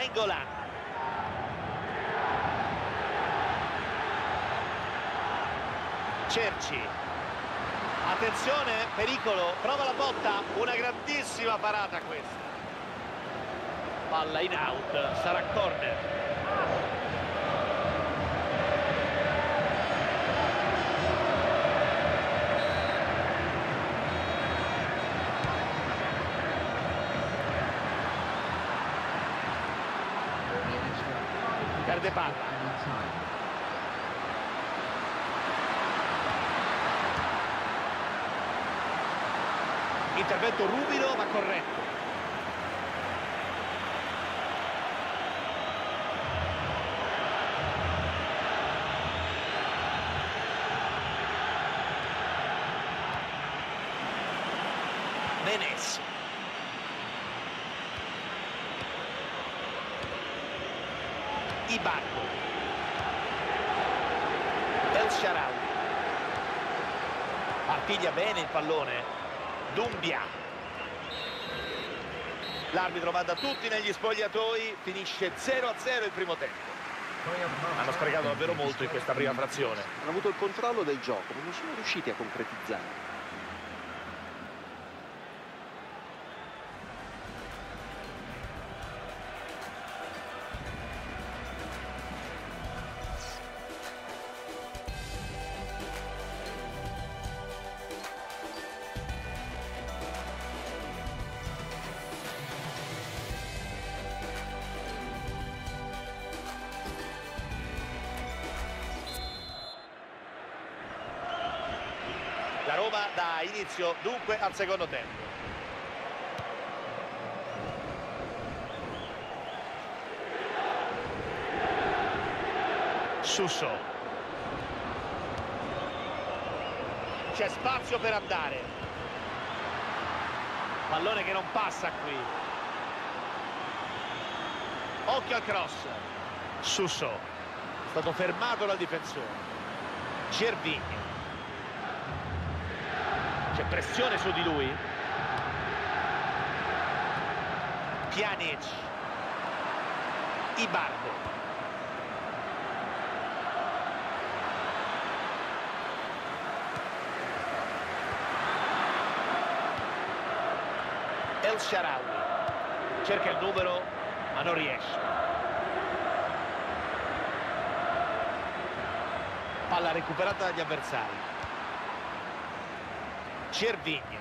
Nainggolan. Cerci. Attenzione, pericolo, prova la botta, una grandissima parata questa. Palla in out, sarà corner. Perde palla. Intervento ruvido ma corretto. Menes. Ibargo. El Shaarawy. Partiglia bene il pallone. Doumbia. L'arbitro manda tutti negli spogliatoi, finisce 0-0 il primo tempo. Hanno sprecato davvero molto in questa prima frazione. Hanno avuto il controllo del gioco, ma non sono riusciti a concretizzare. La Roma dà inizio dunque al secondo tempo. Suso. C'è spazio per andare. Pallone che non passa qui. Occhio al cross. Suso. È stato fermato dal difensore. Gervinho. C'è pressione su di lui. Pjanic. Ibargo. El Shaarawy. Cerca il numero, ma non riesce. Palla recuperata dagli avversari. Gervinho.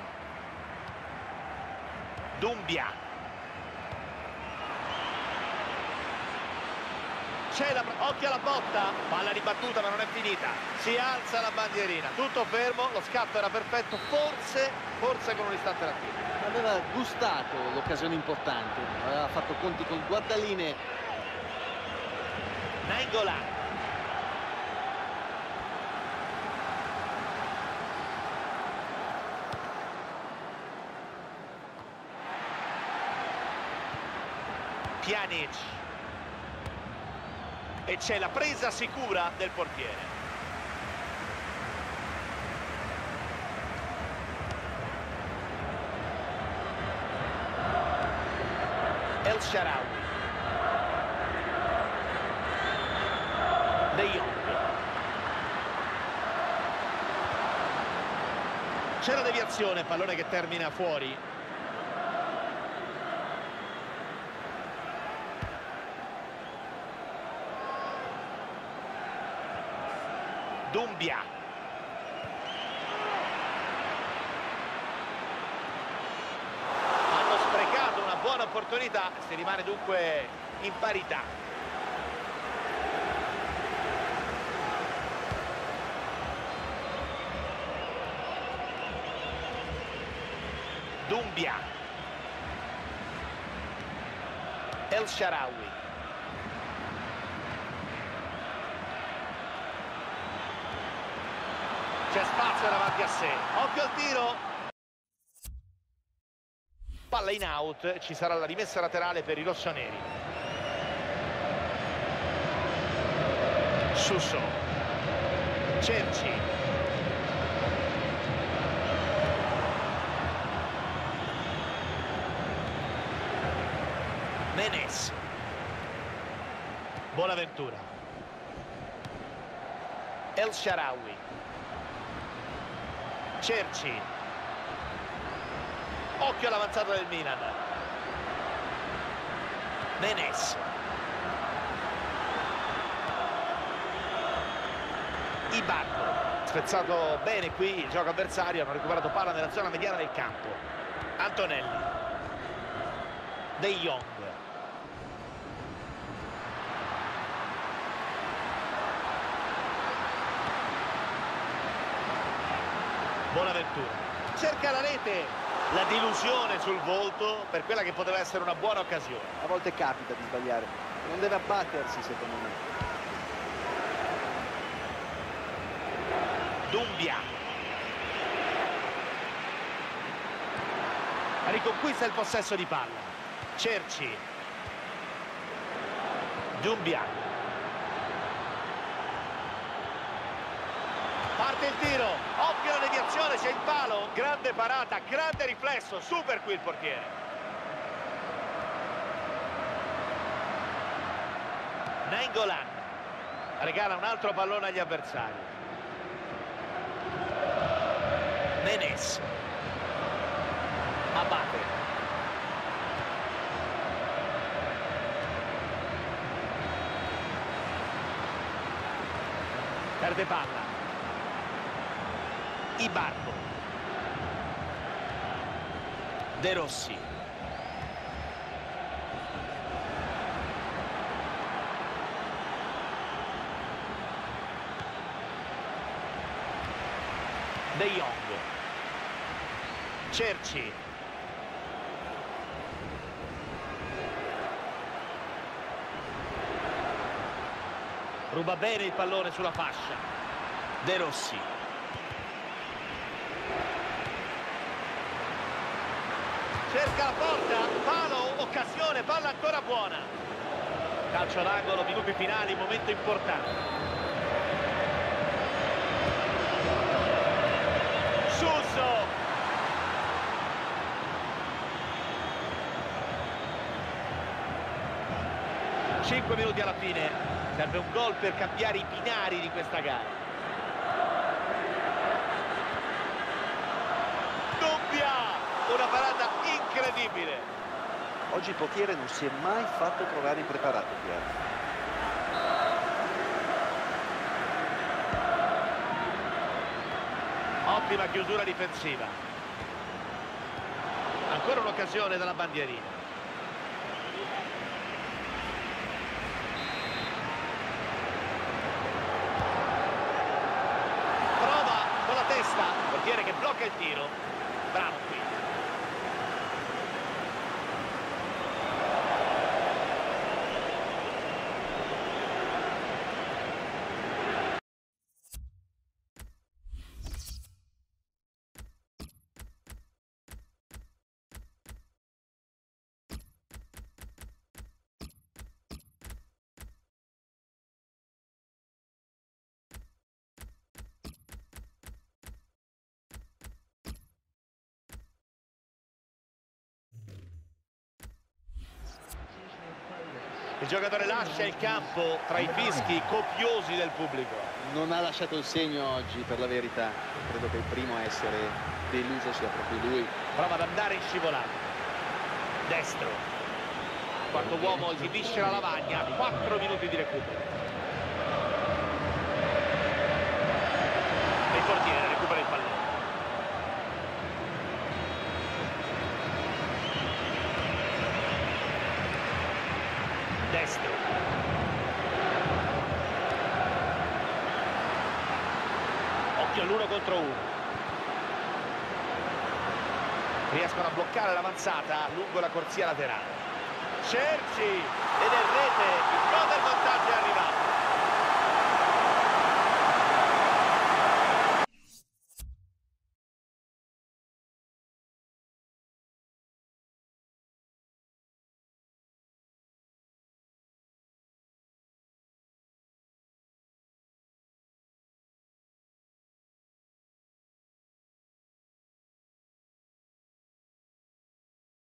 Doumbia. C'è occhio alla botta, palla ribattuta ma non è finita. Si alza la bandierina, tutto fermo, lo scatto era perfetto, forse con un istante d'attivo. Aveva gustato l'occasione importante, aveva fatto conti col guardaline. Nainggolan. Pjanic. E c'è la presa sicura del portiere. El Shaarawy. De Jong. C'è la deviazione, pallone che termina fuori. Doumbia. Hanno sprecato una buona opportunità, si rimane dunque in parità. Doumbia. El Shaarawy. C'è spazio davanti a sé. Occhio al tiro. Palla in out. Ci sarà la rimessa laterale per i rossoneri. Suso. Cerci. Menes. Bonaventura. El Shaarawy. Cerci. Occhio all'avanzata del Milan. Menes. Ibarbo. Spezzato bene qui il gioco avversario, hanno recuperato palla nella zona mediana del campo. Antonelli. De Jong. Bonaventura. Cerca la rete. La delusione sul volto per quella che poteva essere una buona occasione. A volte capita di sbagliare, non deve abbattersi secondo me. Doumbia. Riconquista il possesso di palla. Cerci. Doumbia. Parte il tiro, occhio alla deviazione, c'è il palo, grande parata, grande riflesso, super qui il portiere. Nainggolan regala un altro pallone agli avversari. Menes. Abate. Perde palla. Ibarbo. De Rossi. De Jong. Cerci. Ruba bene il pallone sulla fascia. De Rossi. Cerca la porta, palo, occasione, palla ancora buona. Calcio d'angolo, minuti finali, momento importante. Suso. 5 minuti alla fine, serve un gol per cambiare i binari di questa gara. Una parata incredibile. Oggi il portiere non si è mai fatto trovare impreparato, Piero. Ottima chiusura difensiva. Ancora un'occasione dalla bandierina. Prova con la testa, portiere che blocca il tiro. Bravo qui. Il giocatore lascia il campo tra i fischi copiosi del pubblico. Non ha lasciato il segno oggi, per la verità. Credo che il primo a essere deluso sia proprio lui. Prova ad andare in scivolata. Destro. Quarto uomo esibisce la lavagna. 4 minuti di recupero. Il portiere recupera il pallone. Destro. Occhio all'1 contro 1. Riescono a bloccare l'avanzata lungo la corsia laterale. Cerci ed è rete, il gol del vantaggio.